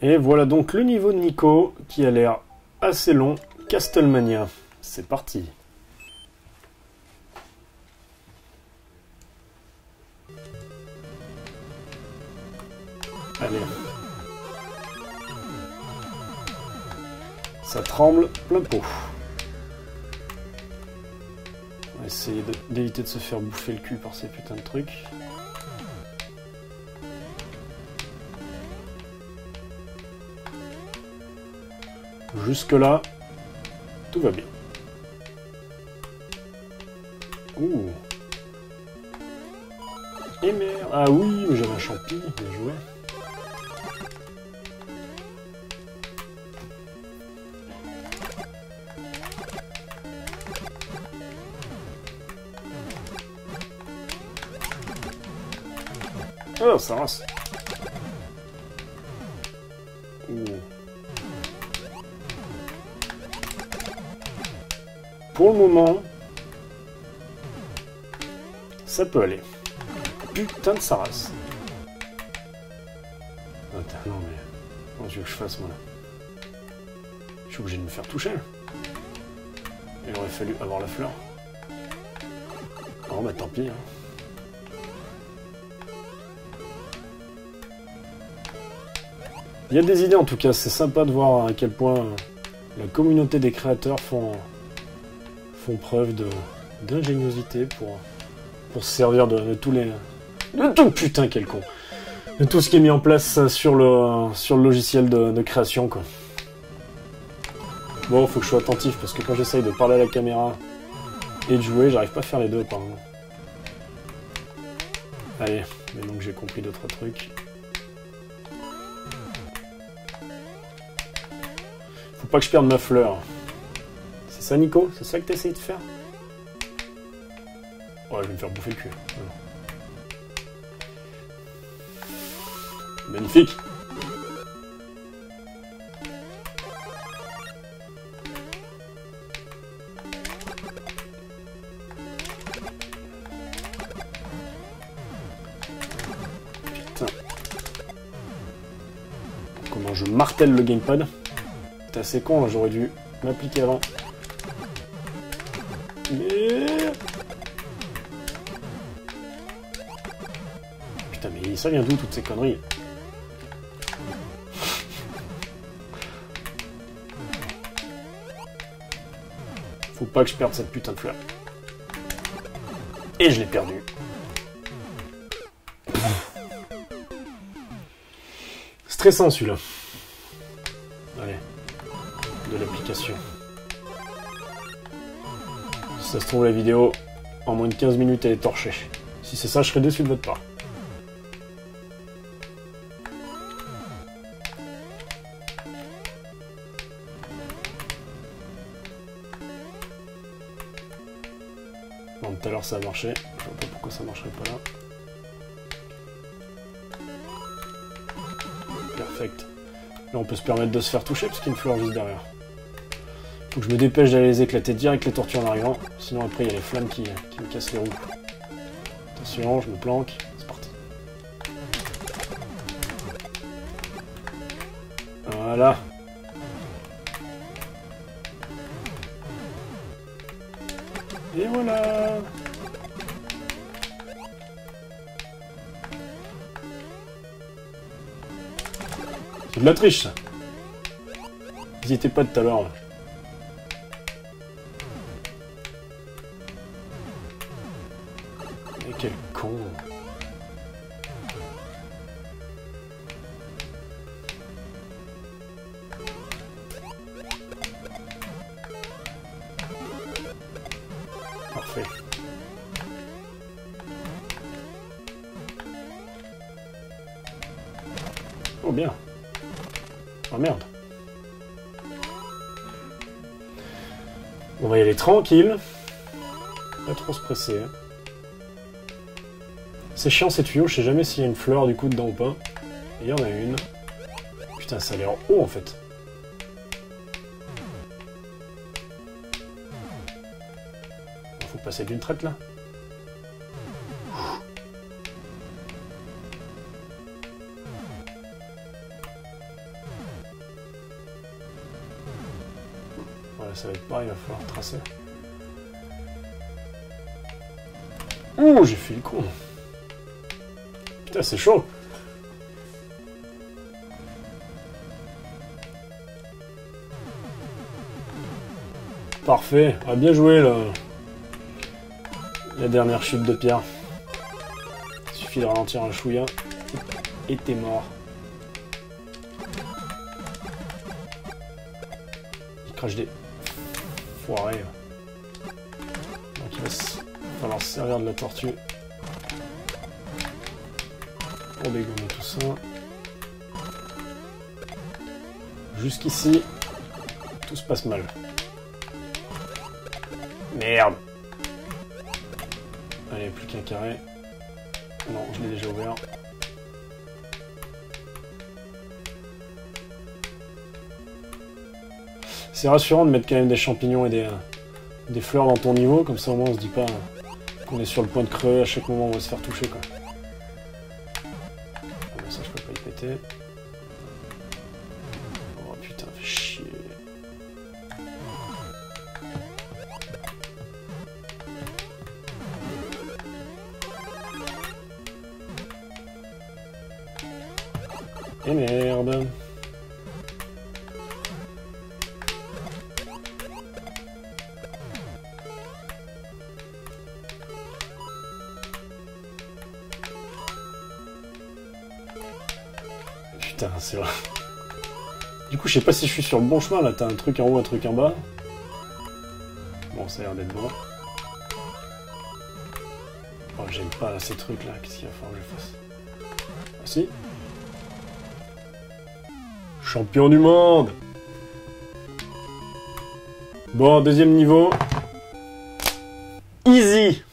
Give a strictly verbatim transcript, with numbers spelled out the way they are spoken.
Et voilà donc le niveau de Nico, qui a l'air assez long. Castlevania, c'est parti. Allez. Ça tremble plein pot. On va essayer d'éviter de se faire bouffer le cul par ces putains de trucs. Jusque là, tout va bien. Ouh. Et merde. Ah oui, mais j'avais un champi, bien joué. Oh, ça rase. Ouh. Pour le moment, ça peut aller. Putain de Saras. Attends, non mais... Comment tu veux que je fasse, moi, là? Je suis obligé de me faire toucher. Il aurait fallu avoir la fleur. Oh, bah tant pis, hein. Il y a des idées, en tout cas. C'est sympa de voir à quel point la communauté des créateurs font... font preuve de d'ingéniosité pour, pour se servir de, de tous les... De tout, putain, quel con. De tout ce qui est mis en place sur le, sur le logiciel de, de création, quoi. Bon, faut que je sois attentif, parce que quand j'essaye de parler à la caméra et de jouer, j'arrive pas à faire les deux, apparemment. Allez, mais donc j'ai compris deux, trois trucs. Faut pas que je perde ma fleur. C'est ça, Nico? C'est ça que t'essayes de faire? Ouais, je vais me faire bouffer le cul. Voilà. Magnifique! Putain. Comment je martèle le gamepad? T'es assez con, j'aurais dû m'appliquer avant. Mais... Putain, mais ça vient d'où, toutes ces conneries? Faut pas que je perde cette putain de fleur. Et je l'ai perdue. Stressant, celui-là. Allez. De l'application. Si ça se trouve, la vidéo, en moins de quinze minutes, elle est torchée. Si c'est ça, je serais déçu de votre part. Bon, tout à l'heure, ça a marché. Je vois pas pourquoi ça marcherait pas là. Perfect. Là, on peut se permettre de se faire toucher, parce qu'il y a une fleur juste derrière. Faut que je me dépêche d'aller les éclater direct les tortues en arrivant, sinon après il y a les flammes qui, qui me cassent les roues. Attention, je me planque, c'est parti. Voilà. Et voilà. C'est de la triche, ça. Ils étaient pas de tout à l'heure, là. Quel con. Parfait. Oh bien. Oh merde. On va y aller tranquille. Pas trop se presser. C'est chiant ces tuyaux, je sais jamais s'il y a une fleur du coup dedans ou pas. Et il y en a une. Putain, ça a l'air haut en fait. Faut passer d'une traite là. ça va être pareil, il va falloir tracer. Ouh, j'ai fait le con. Putain, c'est chaud. Parfait. Ah, bien joué, là. La dernière chute de pierre. Il suffit de ralentir un chouïa. Et t'es mort. Il crache des... foirés. Donc il va falloir se servir de la tortue. Pour dégommer tout ça. Jusqu'ici, tout se passe mal. Merde. Allez, plus qu'un carré. Non, je l'ai déjà ouvert. C'est rassurant de mettre quand même des champignons et des, des fleurs dans ton niveau, comme ça au moins on se dit pas qu'on est sur le point de creux à chaque moment où on va se faire toucher, quoi. Bon, ça je peux pas y péter. Oh putain, fait chier. Et merde. Putain, c'est vrai. Du coup, je sais pas si je suis sur le bon chemin, là. T'as un truc en haut, un truc en bas. Bon, ça a l'air d'être bon. Oh, j'aime pas ces trucs-là. Qu'est-ce qu'il va falloir que je fasse? Ah, si. Champion du monde! Bon, deuxième niveau. Easy!